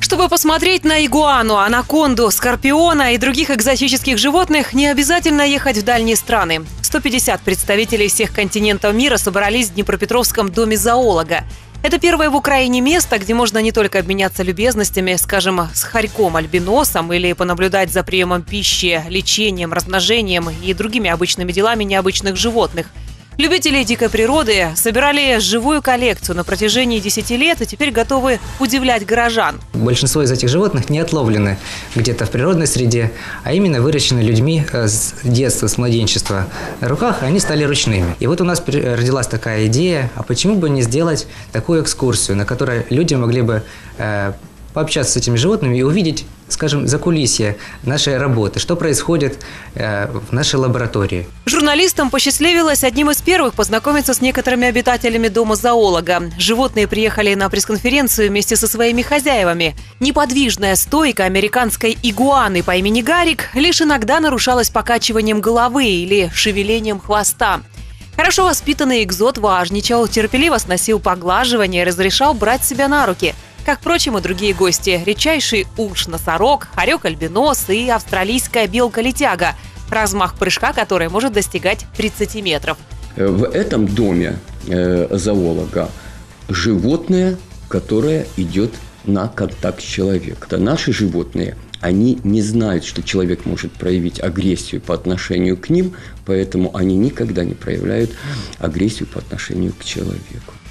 Чтобы посмотреть на игуану, анаконду, скорпиона и других экзотических животных, не обязательно ехать в дальние страны. 150 представителей всех континентов мира собрались в Днепропетровском доме зоолога. Это первое в Украине место, где можно не только обменяться любезностями, скажем, с хорьком-альбиносом или понаблюдать за приемом пищи, лечением, размножением и другими обычными делами необычных животных. Любители дикой природы собирали живую коллекцию на протяжении 10 лет и теперь готовы удивлять горожан. Большинство из этих животных не отловлены где-то в природной среде, а именно выращены людьми с детства, с младенчества. На руках они стали ручными. И вот у нас родилась такая идея, а почему бы не сделать такую экскурсию, на которой люди могли бы пообщаться с этими животными и увидеть, скажем, закулисье нашей работы, что происходит в нашей лаборатории. Журналистам посчастливилось одним из первых познакомиться с некоторыми обитателями дома зоолога. Животные приехали на пресс-конференцию вместе со своими хозяевами. Неподвижная стойка американской игуаны по имени Гарик лишь иногда нарушалась покачиванием головы или шевелением хвоста. Хорошо воспитанный экзот важничал, терпеливо сносил поглаживания и разрешал брать себя на руки. Как, впрочем, и другие гости – редчайший уж-носорог, хорек-альбинос и австралийская белка-летяга, размах прыжка которой может достигать 30 метров. В этом доме зоолога животное, которое идет на контакт с человеком. Наши животные, они не знают, что человек может проявить агрессию по отношению к ним, поэтому они никогда не проявляют агрессию по отношению к человеку.